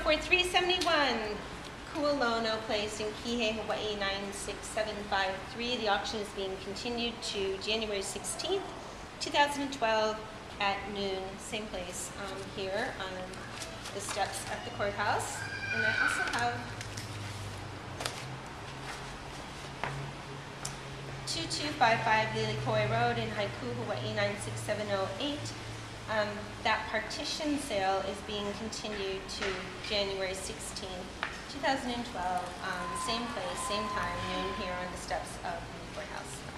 for 371 Kualono Place in Kihei, Hawaii 96753. The auction is being continued to January 16th, 2012 at noon. Same place here on the steps at the courthouse. And I also have 2255 Lilikoi Road in Haiku, Hawaii 96708. That partition sale is being continued to January 16th, 2012. Same place, same time, noon here on the steps of the courthouse.